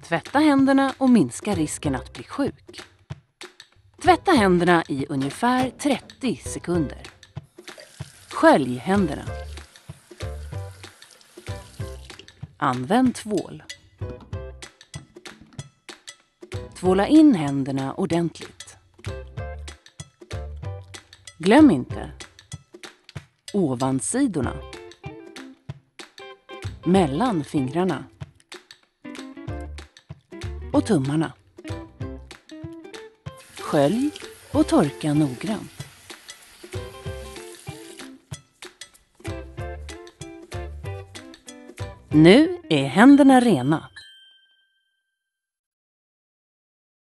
Tvätta händerna och minska risken att bli sjuk. Tvätta händerna i ungefär 30 sekunder. Skölj händerna. Använd tvål. Tvåla in händerna ordentligt. Glöm inte ovansidorna, mellan fingrarna och tummarna. Skölj och torka noggrant. Nu är händerna rena.